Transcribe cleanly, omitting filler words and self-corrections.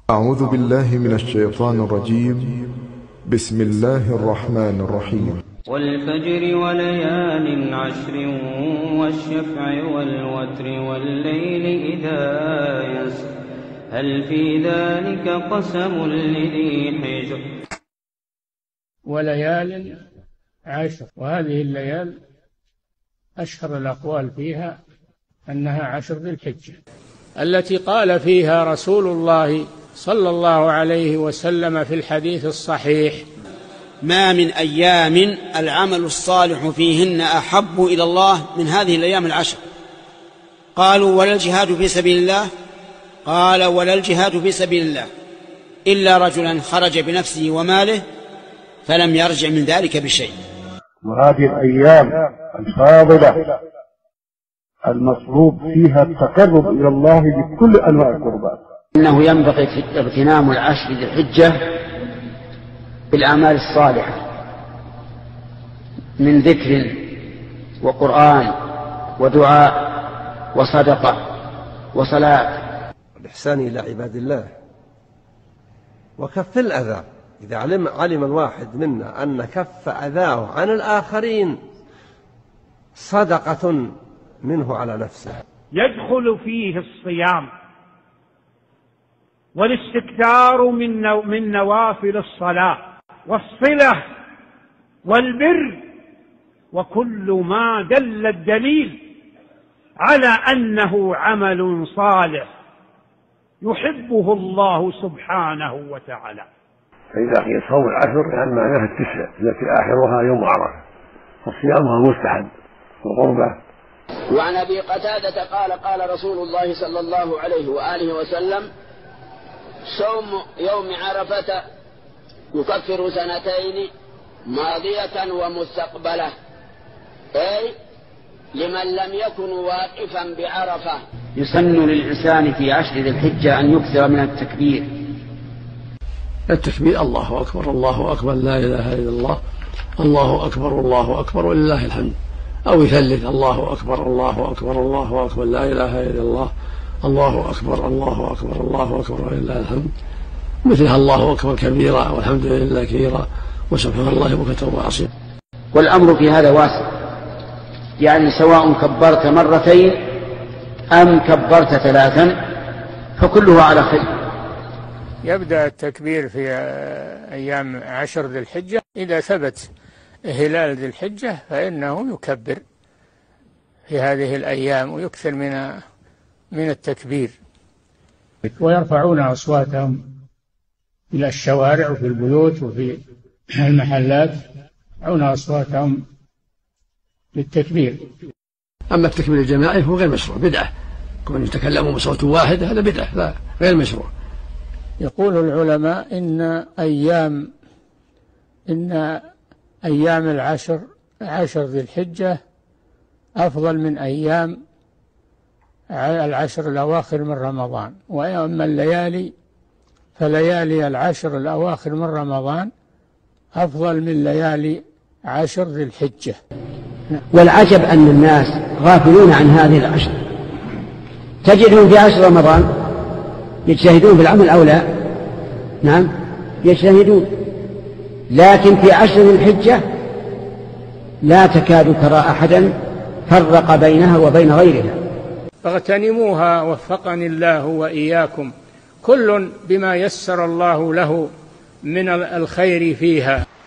أعوذ بالله من الشيطان الرجيم. بسم الله الرحمن الرحيم. والفجر وليال عشر والشفع والوتر والليل إذا يسر هل في ذلك قسم لذي حجر. وليال عشر، وهذه الليال أشهر الأقوال فيها أنها عشر ذي الحجة التي قال فيها رسول الله صلى الله عليه وسلم في الحديث الصحيح: ما من أيام العمل الصالح فيهن أحب إلى الله من هذه الأيام العشر. قالوا: ولا الجهاد في سبيل الله؟ قال: ولا الجهاد في سبيل الله إلا رجلا خرج بنفسه وماله فلم يرجع من ذلك بشيء. وهذه الأيام الفاضلة المطلوب فيها التقرب إلى الله بكل أنواع القربات. إنه ينبغي اغتنام العشر ذي الحجة بالأعمال الصالحة من ذكر وقرآن ودعاء وصدقة وصلاة. الإحسان إلى عباد الله وكف الأذى. إذا علم الواحد منا أن كف أذاه عن الآخرين صدقة منه على نفسه. يدخل فيه الصيام والاستكثار من نوافل الصلاة والصلة والبر وكل ما دل الدليل على أنه عمل صالح يحبه الله سبحانه وتعالى. فإذا قيل صوم العشر يعني معناها التسع التي آخرها يوم عرفة، وصيامها مستحب وقربة. وعن أبي قتادة قال: قال رسول الله صلى الله عليه وآله وسلم: صوم يوم عرفة يكفر سنتين ماضية ومستقبلة، أي لمن لم يكن واقفا بعرفة. يسن للإنسان في عشر ذي الحجة أن يكثر من التكبير. التكبير: الله أكبر الله أكبر لا إله إلا الله، الله أكبر الله أكبر ولله الحمد. أو يثلث: الله أكبر الله أكبر الله أكبر لا إله إلا الله، الله أكبر الله أكبر الله أكبر ولله الحمد. مثلها: الله أكبر كبيرا والحمد لله كثيرا وسبحان الله بكرة وأصيلا. والأمر في هذا واسع، يعني سواء كبرت مرتين أم كبرت ثلاثا فكله على خير. يبدأ التكبير في أيام عشر ذي الحجة. إذا ثبت هلال ذي الحجة فإنه يكبر في هذه الأيام ويكثر من التكبير، ويرفعون أصواتهم إلى الشوارع وفي البيوت وفي المحلات، يرفعون أصواتهم للتكبير. أما التكبير الجماعي فهو غير مشروع، بدعة. كون يتكلموا بصوت واحد هذا بدعة، لا غير مشروع. يقول العلماء إن أيام عشر ذي الحجة أفضل من أيام العشر الأواخر من رمضان، وأما الليالي فليالي العشر الأواخر من رمضان أفضل من ليالي عشر ذي الحجة. والعجب أن الناس غافلون عن هذه العشر، تجدهم في عشر رمضان يجتهدون في العمل أو لا؟ نعم يجتهدون، لكن في عشر ذي الحجة لا تكاد ترى أحدا فرق بينها وبين غيرها. فاغتنموها وفقني الله وإياكم، كل بما يسر الله له من الخير فيها.